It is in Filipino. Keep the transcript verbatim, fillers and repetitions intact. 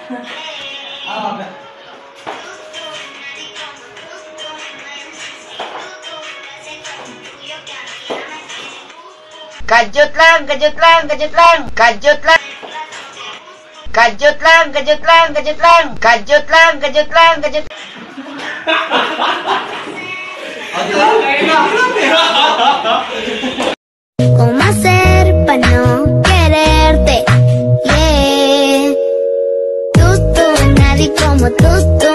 Kajut lang, kajut lang, kajut lang, kajut lang. Kajut lang, kajut lang, kajut lang, kajut lang, kajut lang, kajut. ¿Cómo hacer para no quererte? Yeah. Tú, tú, nadie como tú, tú.